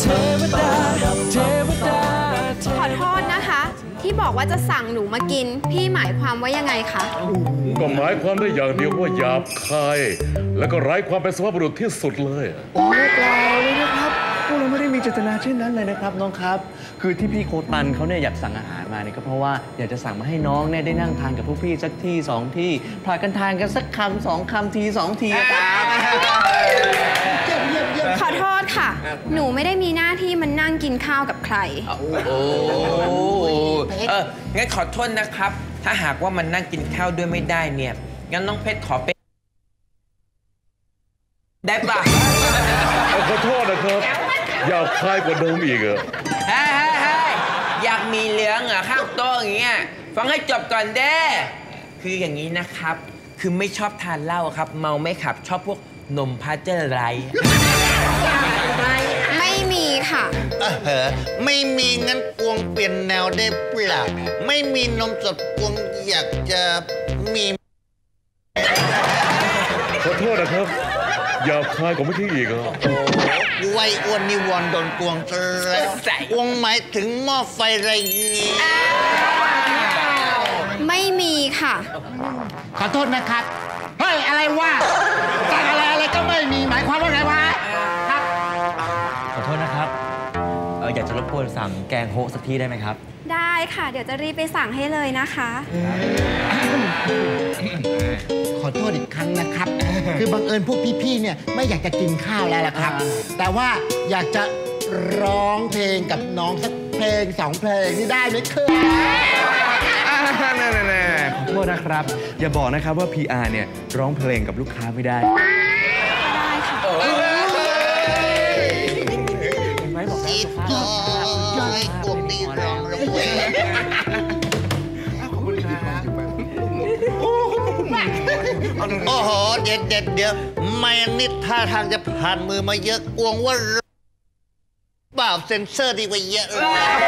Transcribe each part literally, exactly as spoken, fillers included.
วดาเทวดาขอโทษนะคะที่บอกว่าจะสั่งหนูมากินพี่หมายความว่ายังไงคะก็หมายความได้อย่างเดียวว่าหยาบคายแล้วก็ไร้ความเป็นสุภาพบุรุษที่สุดเลยโอ้เปล่าเลยนะครับพวกเราไม่ได้มีเจตนาเช่นนั้นเลยนะครับน้องครับคือที่พี่โคตันเขาเนี่ยอยากสั่งอาหารมาเนี่ยก็เพราะว่าอยากจะสั่งมาให้น้องเนี่ยได้นั่งทานกับพวกพี่สักที่สองที่พากันทานกันสักคำสองคำทีสองทีครับขอโทษค่ะหนูไม่ได้มีหน้าที่มันนั่งกินข้าวกับใครโอ้เอองั้นขอโทษนะครับถ้าหากว่ามันนั่งกินข้าวด้วยไม่ได้เนี่ยงั้นน้องเพชรขอเป็นได้ปะขอโทษนะครับอยากคายกว่าเดิมอีกเหรอเฮ้ยเฮ้ยเฮ้ยอยากมีเหลืองเหรอข้างโต๊ะอย่างเงี้ยฟังให้จบก่อนเด้คืออย่างนี้นะครับคือไม่ชอบทานเหล้าครับเมาไม่ขับชอบพวกนมพาเจอร์ไรไม่มีค่ะเออไม่มีงั้นกวงเปลี่ยนแนวได้เปล่าไม่มีนมสดกวงอยากจะมีขอโทษนะครับอยากคายกว่าเมื่อกี้อีกเหรอไว้อ้วนนิวรณ์โดนกวงซะแล้วกวงหมายถึงหม้อไฟไรงี้ไม่มีค่ะขอโทษนะครับเฮ้ยอะไรวะสั่งอะไรอะไรก็ไม่มีหมายความว่าไงวะครับขอโทษนะครับเอออยากจะรบกวนสั่งแกงโฮสักที่ได้ไหมครับได้ค่ะเดี๋ยวจะรีบไปสั่งให้เลยนะคะขอโทษอีกครั้งนะครับคือบังเอิญพวกพี่ๆเนี่ยไม่อยากจะกินข้าวแล้วล่ะครับแต่ว่าอยากจะร้องเพลงกับน้องสักเพลงสองเพลงนี่ได้ไหมครับแน่ๆขอโทษนะครับอย่าบอกนะครับว่า พี อาร์ เนี่ยร้องเพลงกับลูกค้าไม่ได้ได้ค่ะไม่บอกให้ลูกค้าให้กวงตีร้องแล้วเว้ยขอบคุณครับโอ้โหเด็ดเด็ดเดี๋ยวไม่นิดท่าทางจะผ่านมือมาเยอะกวงว่าเปล่าเซ็นเซอร์ดีกว่าเยอะ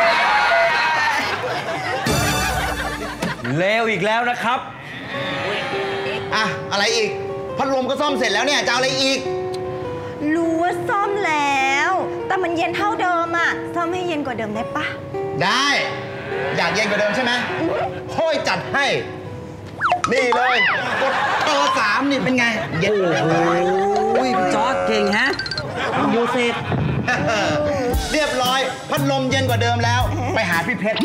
เลวอีกแล้วนะครับอ่ะอะไรอีกพัดลมก็ซ่อมเสร็จแล้วเนี่ยจะเอาอะไรอีกรู้ว่าซ่อมแล้วแต่มันเย็นเท่าเดิมอ่ะซ่อมให้เย็นกว่าเดิมได้ปะได้อยากเย็นกว่าเดิมใช่ไหมค่อยจัดให้นี่เลยกดตัวสามนี่เป็นไงเย็นโอ้โหจอร์จเก่งฮะยูเซตเรียบร้อยพัดลมเย็นกว่าเดิมแล้วไปหาพี่เพชร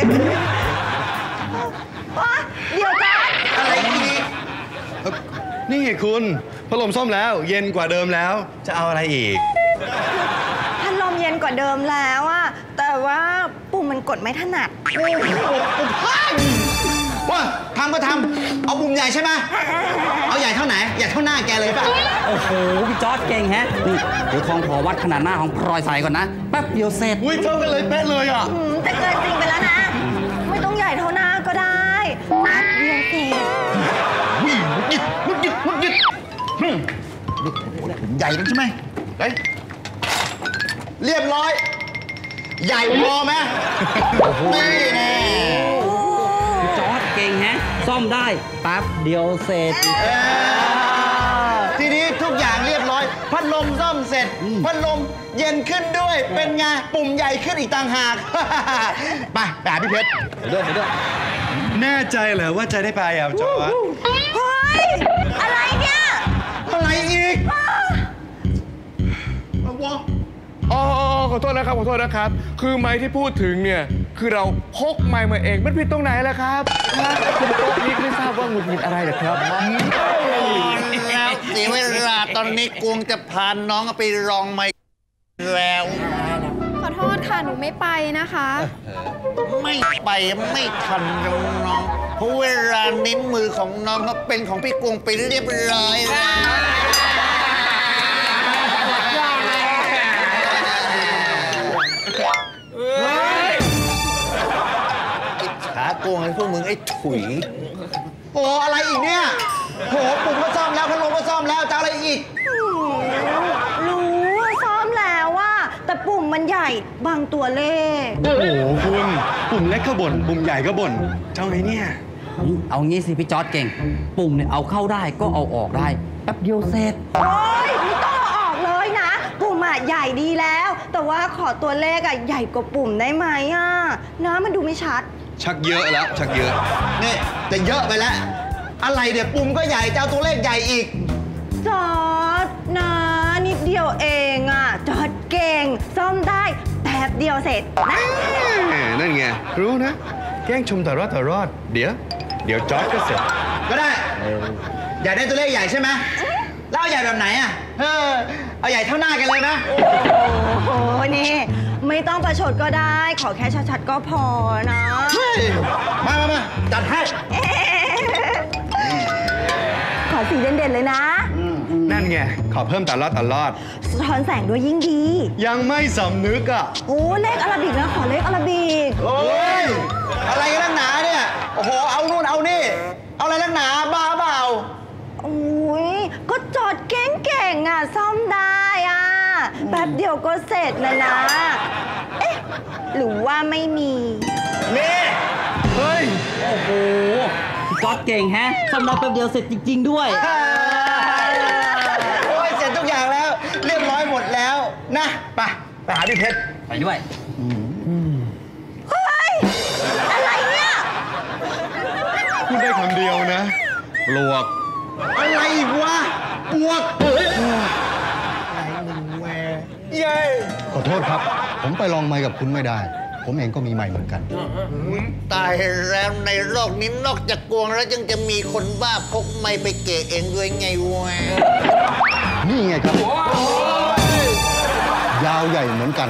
เดี๋ยวจ้าอะไรอีกนี่คุณพัดลมซ่อมแล้วเย็นกว่าเดิมแล้วจะเอาอะไรอีกพัดลมเย็นกว่าเดิมแล้วอะแต่ว่าปุ่มมันกดไม่ถนัดว่าทำก็ทำเอาปุ่มใหญ่ใช่ไหมเอาใหญ่เท่าไหนใหญ่เท่าหน้าแกเลยป่ะโอ้โหพี่จอร์จเก่งแฮะนี่เดี๋ยวคองขอวัดขนาดหน้าของพลอยใส่ก่อนนะแป๊บเดียวเสร็จอุ้ยเท่ากันเลยเป๊ะเลยอ่ะแต่เกินจริงไปแล้วนะไม่ต้องใหญ่เท่าหน้าก็ได้แป๊บเดียวเสร็จวิ่งมุดยิดมุดยิดมุดยิดใหญ่กันใช่ไหมเฮ้ยเรียบร้อยใหญ่พอไหมนี่แน่พี่จอร์จเก่งแฮะซ่อมได้แป๊บเดียวเสร็จทีนี้ทุกอย่างเรียบร้อยพัดลมซ่อมเสร็จพัดลมเย็นขึ้นด้วยเป็นไงปุ่มใหญ่ขึ้นอีกต่างหากไปไปหาพี่เพชรเดินเดินแน่ใจเหรอว่าจะได้ไปอ่ะจอร์จเฮ้ยอะไรเนี่ยอะไรอีกอ๋อขอโทษนะครับขอโทษนะครับคือไม้ที่พูดถึงเนี่ยคือเราพกไม้มาเองมันผิดตรงไหนล่ะครับคุณโต๊ะนี้ไม่ทราบว่าหงุดหงิดอะไรหรอครับแล้วเสียเวลาตอนนี้กวงจะพาน้องไปลองไม้แล้วขอโทษค่ะหนูไม่ไปนะคะไม่ไปไม่ทันน้องเพราะเวลานิ้วมือของน้องเขาเป็นของพี่กวงไปเรียบร้อยแล้วขากวงไอ้พวกมึงไอ้ถุยโอ้อะไรอีกเนี่ยโหปุ่มก็ซ่อมแล้วพัดลมก็ซ่อมแล้วจะอะไรอีกรู้ว่าซ่อมแล้วว่าแต่ปุ่มมันใหญ่บางตัวเลขโอ้โหคุณปุ่มเล็กก็บ่นปุ่มใหญ่ก็บ่นเจ้าไงเนี่ยเอางี้สิพี่จอร์จเก่งปุ่มเนี่ยเอาเข้าได้ก็เอาออกได้แป๊บเดียวเสร็จโอ้ยไม่ต้องเอาออกเลยนะปุ่มอะะใหญ่ดีแล้ว แต่ว่าขอตัวเลขอะใหญ่กว่าปุ่มได้ไหมอะนะมันดูไม่ชัดชักเยอะแล้วชักเยอะนี่จะเยอะไปแล้ว อะไรเดี๋ยวปุ่มก็ใหญ่จะเอาตัวเลขใหญ่อีกจอดนะนิดเดียวเองอะจอดเก่งซ่อมได้แป๊บเดียวเสร็จนะนั่นไงรู้นะแกล้งชมแต่รอดแต่รอดเดี๋ยว เดี๋ยวจอร์จก็เสร็จก็ได้อยากได้ตัวเลขใหญ่ใช่ไหมแล้วเอาใหญ่แบบไหนอ่ะเออเอาใหญ่เท่าหน้ากันเลยนะโอ้โหนี่ไม่ต้องประชดก็ได้ ขอแค่ชัดๆก็พอนะมามามาจัดให้ขอสีเด่นๆเลยนะนั่นไงขอเพิ่มแต่รอดแต่รอดสะท้อนแสงด้วยยิ่งดียังไม่สำนึกอ่ะโอ้เลขอาราบิกนะขอเลขอาราบิกโอ้ยอะไรกันนักหนาเนี่ยโอ้โหเอานู่นเอานี่เอาอะไรนักหนาบ้าเปล่าโอ้ยก็จอดเก่งๆอ่ะซ่อมได้อ่ะแป๊บเดียวก็เสร็จนะนะ เอ๊ะ หรือว่าไม่มีนี่เฮ้ยโอ้โหพี่ก๊อตเก่งแฮะซ่อมได้แป๊บเดียวเสร็จจริง ๆ ด้วยโอ้ยเสร็จทุกอย่างแล้ว เรียบร้อยหมดแล้วนะไปไปหาพี่เพชรไปด้วยเฮ้ย อะไรเนี่ยพูดได้คำเดียวนะปลวก อะไรอีกวะปลวกเย้ขอโทษครับ ผมไปลองไมค์กับคุณไม่ได้ ผมเองก็มีไมค์เหมือนกันตายแล้วในโลกนี้นอกจากกวงแล้วยังจะมีคนบ้าพกไม้ไปเกะเองด้วยไงวะนี่ไงครับ ยาวใหญ่เหมือนกัน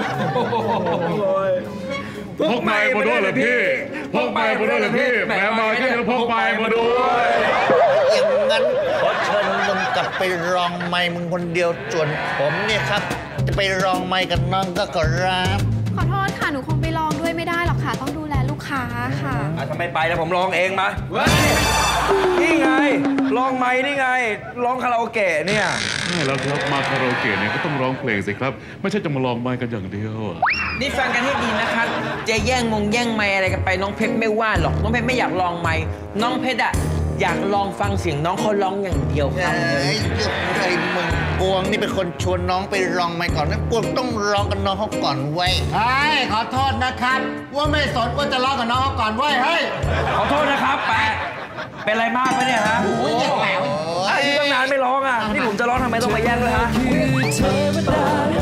พกไม้มาด้วยเหรอพี่พกไม้มาด้วยเหรอพี่แหมมาก็ยังพกไม้มาด้วยอย่างนั้นขอเชิญมึงกลับไปรองไม้มึงคนเดียวส่วนผมเนี่ยครับ จะไปรองไม้กับน้องก็ขอรับขอโทษค่ะ หนูคงไปลองด้วยไม่ได้หรอกค่ะ ต้องดูแลลูกค้าค่ะทำไมไปแล้วผมลองเองมานี่ไง ลองไม้นี่ไง ร้องคาราโอเกะเนี่ยใช่แล้วครับมาคาราโอเกะเนี่ยก็ต้องร้องเพลงสิครับ ไม่ใช่จะมาลองไม้กันอย่างเดียวอะนี่ฟังกันให้ดีนะครับจะแย่งมงแย่งไม้อะไรกันไปน้องเพชรไม่ว่าหรอกน้องเพชรไม่อยากลองไม้น้องเพชรอะอยากลองฟังเสียงน้องเขาร้องอย่างเดียวครับเอ้ยหยุดเลยมึงกวงนี่เป็นคนชวนน้องไปรองไม้ก่อนนะกวงต้องรองกับน้องเขาก่อนไว้ไอ้ขอโทษนะครับ ว่าไม่สนว่าจะร้องกับน้องเขาก่อนเว้ยเฮ้ยขอโทษนะครับแปะเป็นอะไรมากปะเนี่ยฮะโอ้ยแปลวอ่ะที่ตั้งนานไม่ร้องอ่ะ นี่ผมจะร้องทำไมต้องมาแย่งด้วยฮะคือเทวดา